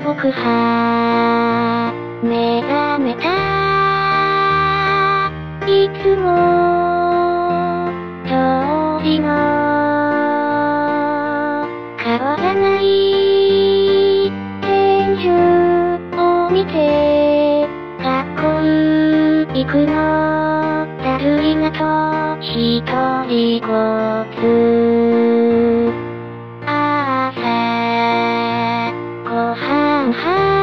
僕は目覚めた。いつも通りの変わらない天井を見て学校行くのだるいなと一人ごつ。朝ごはん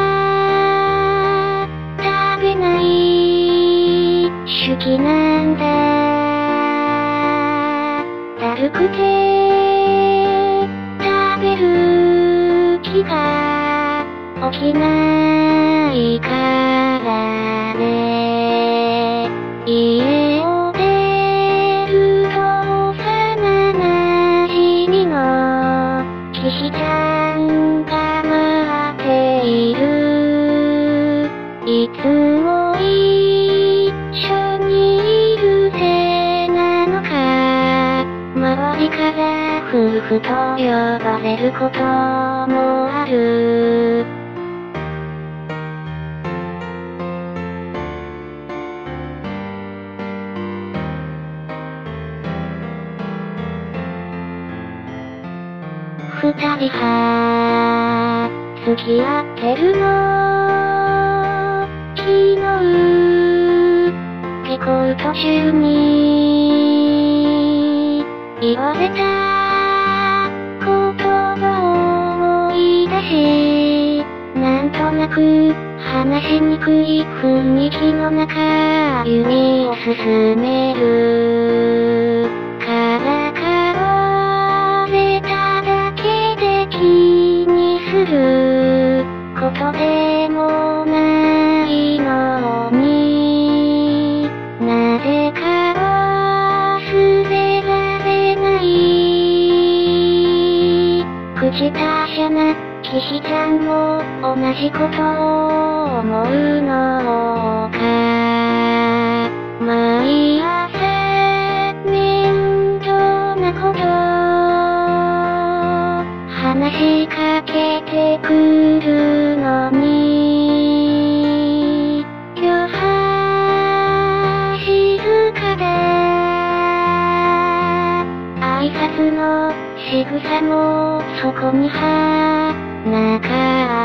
は食べない手記なんだ。だるくて食べる気が起きないからね。家を出ると幼なじみの騎士ちゃんが待っている。いつも一緒にいるせいなのか、周りから夫婦と呼ばれることもある。二人は付き合ってるの。昨日下校途中に言われた言葉を思い出し、なんとなく話しにくい雰囲気の中歩みを進める。からかれただけで気にすることでもないのに、なぜか忘れられない。口達者な騎士ちゃんも同じことを思うのか。毎朝面倒なこと話しかけてくるのに、今日は静かだ。挨拶の仕草もそこにはなかった。